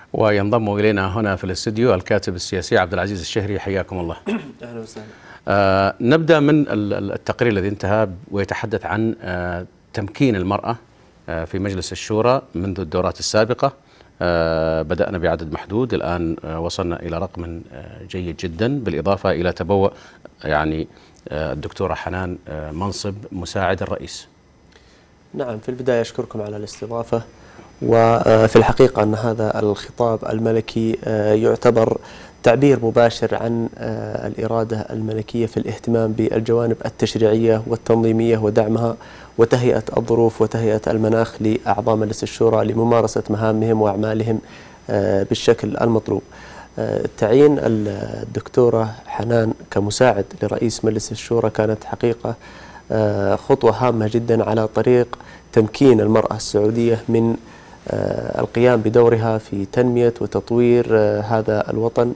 وينضم إلينا هنا في الاستديو الكاتب السياسي عبد العزيز الشهري. حياكم الله. أهلا وسهلا. نبدأ من التقرير الذي انتهى ويتحدث عن تمكين المرأة في مجلس الشورى منذ الدورات السابقة. بدأنا بعدد محدود، الآن وصلنا إلى رقم جيد جدا، بالإضافة إلى تبوء يعني الدكتورة حنان منصب مساعد الرئيس. نعم، في البداية أشكركم على الاستضافة. وفي الحقيقة أن هذا الخطاب الملكي يعتبر تعبير مباشر عن الإرادة الملكية في الاهتمام بالجوانب التشريعية والتنظيمية ودعمها وتهيئة الظروف وتهيئة المناخ لأعضاء مجلس الشورى لممارسة مهامهم وأعمالهم بالشكل المطلوب. تعيين الدكتورة حنان كمساعد لرئيس مجلس الشورى كانت حقيقة خطوة هامة جدا على طريق تمكين المرأة السعودية من القيام بدورها في تنمية وتطوير هذا الوطن،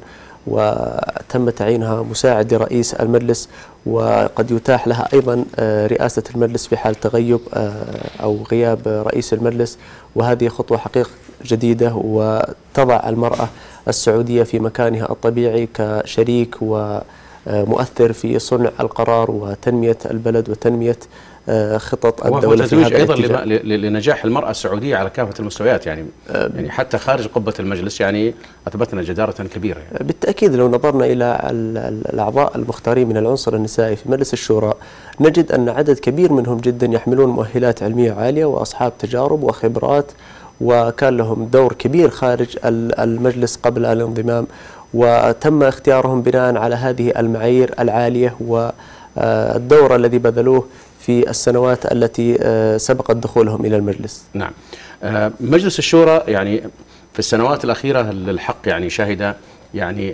وتم تعيينها مساعد لرئيس المجلس، وقد يتاح لها أيضا رئاسة المجلس في حال تغيب أو غياب رئيس المجلس، وهذه خطوة حقيقة جديدة وتضع المرأة السعودية في مكانها الطبيعي كشريك ومؤثر في صنع القرار وتنمية البلد وتنمية خطط الدولة في هذا أيضا لنجاح المرأة السعودية على كافة المستويات، يعني حتى خارج قبة المجلس يعني أثبتنا جدارة كبيرة. بالتأكيد لو نظرنا إلى الأعضاء المختارين من العنصر النسائي في مجلس الشورى نجد أن عدد كبير منهم جدا يحملون مؤهلات علمية عالية وأصحاب تجارب وخبرات، وكان لهم دور كبير خارج المجلس قبل الانضمام، وتم اختيارهم بناء على هذه المعايير العالية والدور الذي بذلوه في السنوات التي سبقت دخولهم إلى المجلس. نعم. مجلس الشورى يعني في السنوات الأخيرة للحق يعني شهد يعني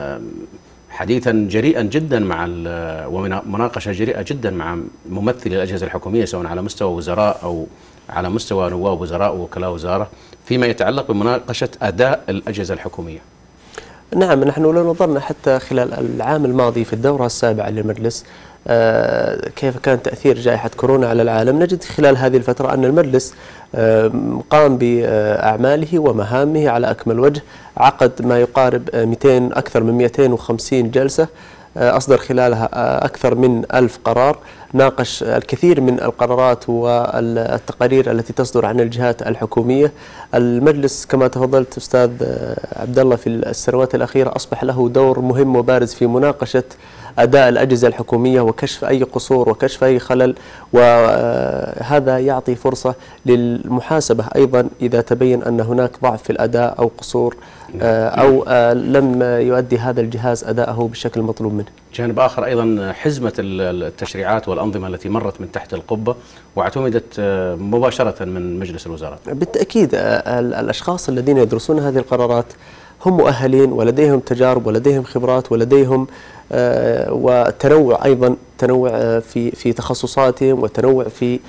حديثا جريئا جدا ومناقشة جريئة جدا مع ممثلي الأجهزة الحكومية، سواء على مستوى وزراء أو على مستوى نواب وزراء ووكلاء وزارة، فيما يتعلق بمناقشة أداء الأجهزة الحكومية. نعم، نحن لو نظرنا حتى خلال العام الماضي في الدورة السابعة للمجلس كيف كان تأثير جائحة كورونا على العالم، نجد خلال هذه الفترة أن المجلس قام بأعماله ومهامه على أكمل وجه، عقد ما يقارب أكثر من 250 جلسة، أصدر خلالها أكثر من 1000 قرار، ناقش الكثير من القرارات والتقارير التي تصدر عن الجهات الحكومية. المجلس كما تفضلت أستاذ عبد الله في السنوات الأخيرة أصبح له دور مهم وبارز في مناقشة أداء الأجهزة الحكومية وكشف أي قصور وكشف أي خلل، وهذا يعطي فرصة للمحاسبة أيضا إذا تبين أن هناك ضعف في الأداء أو قصور أو لم يؤدي هذا الجهاز أداءه بالشكل المطلوب منه. جانب آخر أيضا حزمة التشريعات والأنظمة التي مرت من تحت القبة واعتمدت مباشرة من مجلس الوزراء. بالتأكيد الأشخاص الذين يدرسون هذه القرارات هم مؤهلين ولديهم تجارب ولديهم خبرات ولديهم وتنوع، أيضا تنوع في تخصصاتهم وتنوع في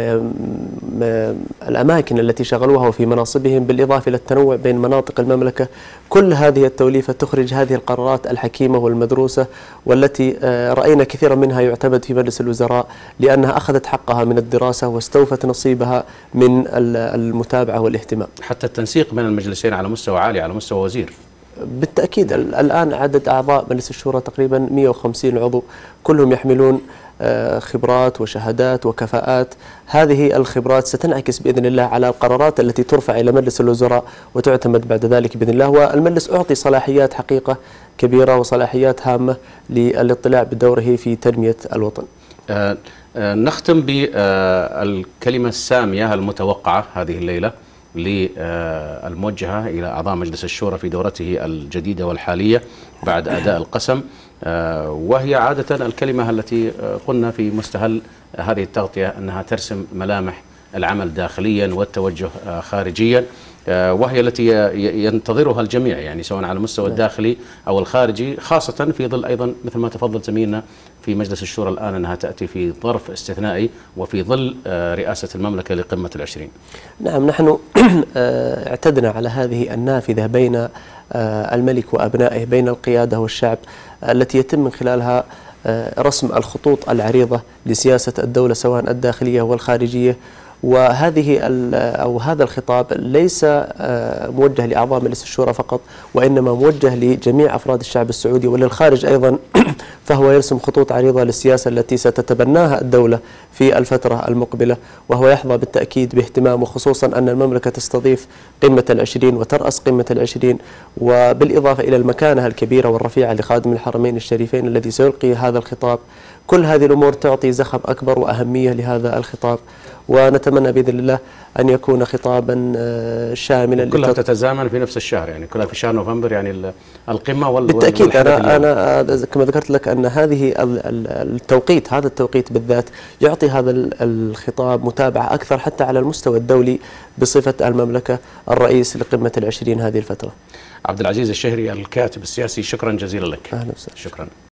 الأماكن التي شغلوها وفي مناصبهم، بالإضافة إلى التنوع بين مناطق المملكة. كل هذه التوليفة تخرج هذه القرارات الحكيمة والمدروسة، والتي رأينا كثيرا منها يعتمد في مجلس الوزراء لأنها أخذت حقها من الدراسة واستوفت نصيبها من المتابعة والاهتمام. حتى التنسيق بين المجلسين على مستوى عالي، على مستوى وزير. بالتأكيد الآن عدد أعضاء مجلس الشورى تقريبا 150 عضو، كلهم يحملون خبرات وشهادات وكفاءات. هذه الخبرات ستنعكس بإذن الله على القرارات التي ترفع إلى مجلس الوزراء وتعتمد بعد ذلك بإذن الله. والمجلس أعطي صلاحيات حقيقة كبيرة وصلاحيات هامة للاطلاع بدوره في تنمية الوطن. نختم بالكلمة السامية المتوقعة هذه الليلة الموجهة إلى أعضاء مجلس الشورى في دورته الجديدة والحالية بعد أداء القسم، وهي عادة الكلمة التي قلنا في مستهل هذه التغطية أنها ترسم ملامح العمل داخليا والتوجه خارجيا، وهي التي ينتظرها الجميع يعني سواء على المستوى الداخلي أو الخارجي، خاصة في ظل أيضا مثل ما تفضل زميلنا في مجلس الشورى الآن أنها تأتي في ظرف استثنائي وفي ظل رئاسة المملكة لقمة ال20. نعم، نحن اعتدنا على هذه النافذة بين الملك وأبنائه، بين القيادة والشعب، التي يتم من خلالها رسم الخطوط العريضة لسياسة الدولة سواء الداخلية والخارجية، وهذه أو هذا الخطاب ليس موجه لأعضاء مجلس الشورى فقط، وإنما موجه لجميع أفراد الشعب السعودي وللخارج أيضا. فهو يرسم خطوط عريضة للسياسة التي ستتبناها الدولة في الفترة المقبلة، وهو يحظى بالتأكيد باهتمام، وخصوصا أن المملكة تستضيف قمة ال20 وترأس قمة ال20، وبالإضافة إلى المكانة الكبيرة والرفيعة لخادم الحرمين الشريفين الذي سيلقي هذا الخطاب. كل هذه الأمور تعطي زخم أكبر وأهمية لهذا الخطاب، ونتمنى بإذن الله أن يكون خطابا شاملا. كلها تتزامن في نفس الشهر، يعني كلها في شهر نوفمبر، يعني القمة بالتأكيد. أنا كما ذكرت لك أن هذه التوقيت، هذا التوقيت بالذات يعطي هذا الخطاب متابعة أكثر حتى على المستوى الدولي بصفة المملكة الرئيس لقمة ال20 هذه الفترة. عبد العزيز الشهري الكاتب السياسي، شكرا جزيلا لك. أهلا وسهلا. شكرا.